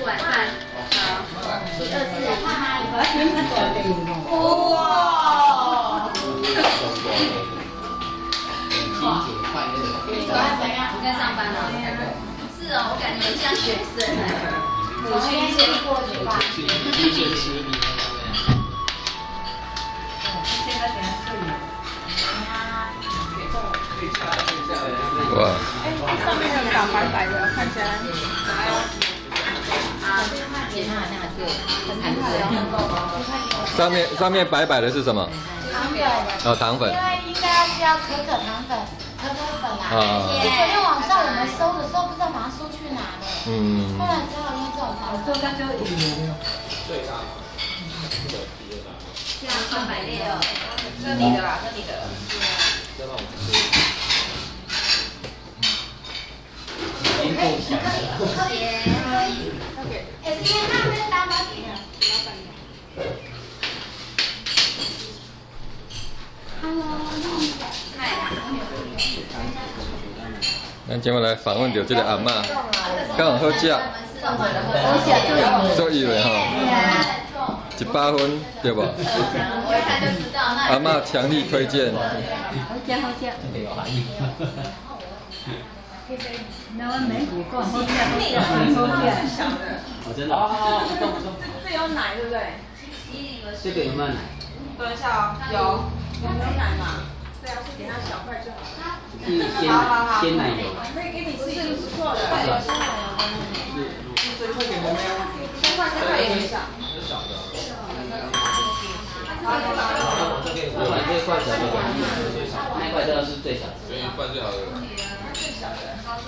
吃晚饭。好，124。 哇！ 你在上班啊？是哦，我感觉像学生。我先过去吧。 哇！ 哎，上面的打白白的，看起来。 上面白白的是什么？ 糖粉。 哦，糖粉。 因为应该是要可糖粉、可粉啦。 啊。 昨天晚上我们收的时候，不知道把它收去哪了。 嗯。 后来只好用这种方式。 最大。 这样360哦。 这你的啦，这你的。 再让我吃。 可以。哎，今天他们打麻将。 咱今日来访问到这个阿嬷，刚好好食，做以为吼，100分对不？ 我一看就知道。 阿嬷强力推荐。 好吃。那我没煮过，好吃。 哦，真的。哦， 这有奶对不对？ 这个有没有奶？ 等一下哦，有没有奶嘛？对啊，就给他小块就好了。 是鲜奶油。 可以给你吃一个不错的。有鲜奶油。这块给妹妹。这块也一下。 小的。 我买这块小的，那块都是最小的。 所以换最好的。 最小的。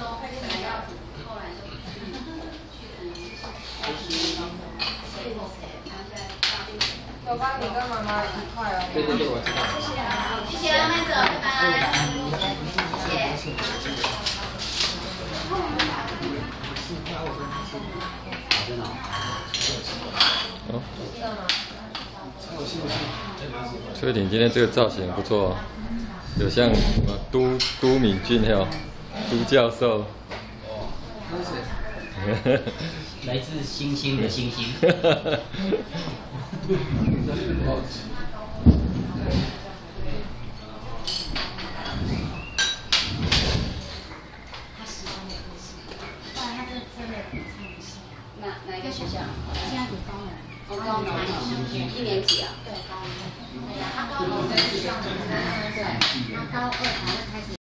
我帮你跟妈妈1块哦。 对，我知道。 谢谢，慢走，拜拜。谢谢。 真的。 哦。崔婷今天这个造型不错哦，有像什么都敏俊还有都教授。 来自星星的星星。 哪一个学校？ 现在读高农。 哦，高农，1年级啊？ 对，高农。他高一开始上，对，他高2才会开始。